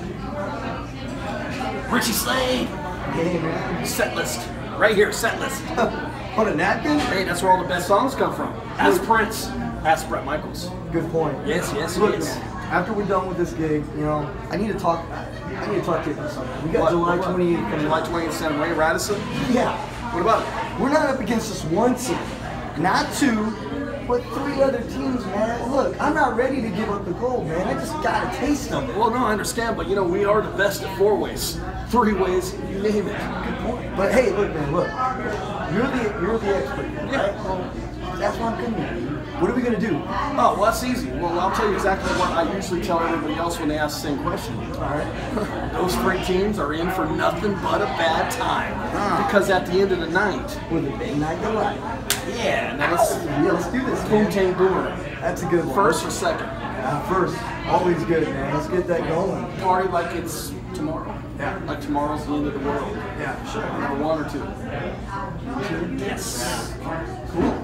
Richie Slade. Hey, man. Set list. Right here, set list. On a napkin? Hey, that's where all the best songs come from. Ask Prince. Ask Brett Michaels. Good point. Yes, yes, Look, yes. man, after we're done with this gig, you know, I need to talk to you about something. We got July 28th. July 28th, Santa Maria, Radisson? Yeah. What about it? We're not up against just one team, not two, but 3 other teams, man. Look, I'm not ready to give up the gold, man. I just got a taste of it. Well, no, I understand, but you know, we are the best at 4 ways, 3 ways, you name it. Good point. But hey, look, man, look. You're the expert, right? Yeah. Well, that's why I'm coming here. What are we gonna do? Oh, well, that's easy. Well, I'll tell you exactly what I usually tell everybody else when they ask the same question. All right. Those 3 teams are in for nothing but a bad time. Because at the end of the night, With a big night delight. yeah, now Let's do this, boom, man. tang, boomerang. That's a good one. First or second? First. Always good, man. Let's get that going. Party like it's tomorrow. Yeah. Like tomorrow's the end of the world. Yeah, sure. Number 1 or 2? 2. Yes. Cool.